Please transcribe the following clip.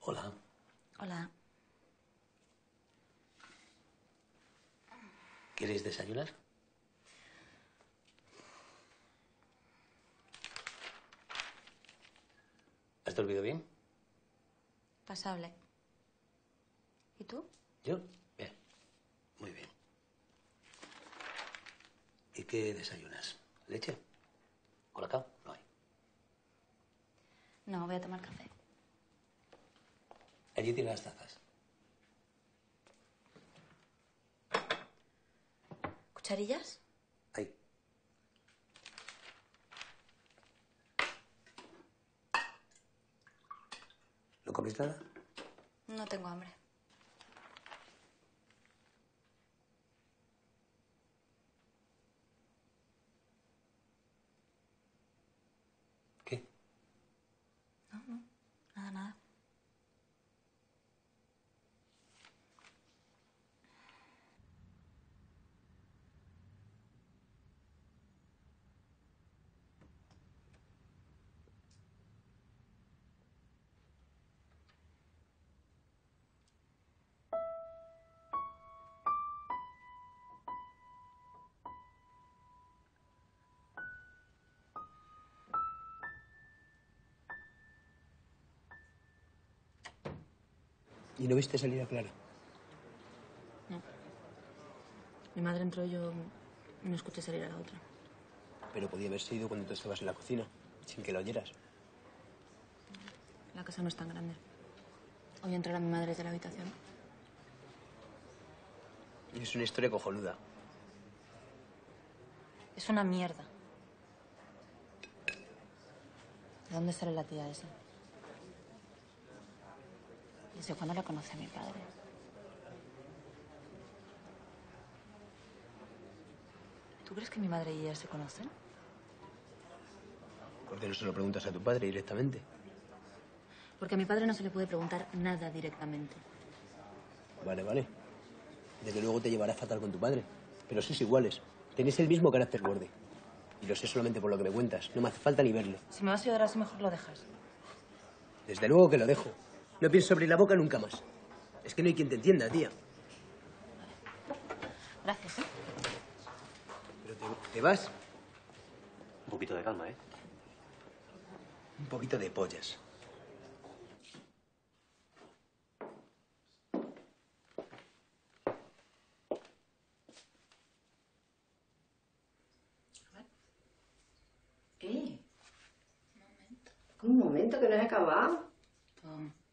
Hola. Hola. ¿Queréis desayunar? ¿Has dormido bien? Pasable. ¿Y tú? ¿Yo? Bien. Muy bien. ¿Y qué desayunas? ¿Leche? ¿Colacao? No hay. No, voy a tomar café. Allí tiene las tazas. ¿Cucharillas? Ahí. ¿No comes nada? No tengo hambre. ¿Qué? No. Nada. ¿Y no viste salir a Clara? No. Mi madre entró y yo no escuché salir a la otra. Pero podía haberse ido cuando tú estabas en la cocina, sin que la oyeras. La casa no es tan grande. Hoy entrará mi madre desde la habitación. Es una historia cojonuda. Es una mierda. ¿De dónde sale la tía esa? ¿Desde cuándo la conoce a mi padre? ¿Tú crees que mi madre y ella se conocen? ¿Por qué no se lo preguntas a tu padre directamente? Porque a mi padre no se le puede preguntar nada directamente. Vale. Desde luego te llevará fatal con tu padre. Pero sois iguales. Tenéis el mismo carácter borde. Y lo sé solamente por lo que me cuentas. No me hace falta ni verlo. Si me vas a ayudar así, mejor lo dejas. Desde luego que lo dejo. No pienso abrir la boca nunca más. Es que no hay quien te entienda, tía. Gracias, ¿eh? Pero te vas. Un poquito de calma, ¿eh? Un poquito de pollas. ¿Qué? Un momento que no has acabado. Toma.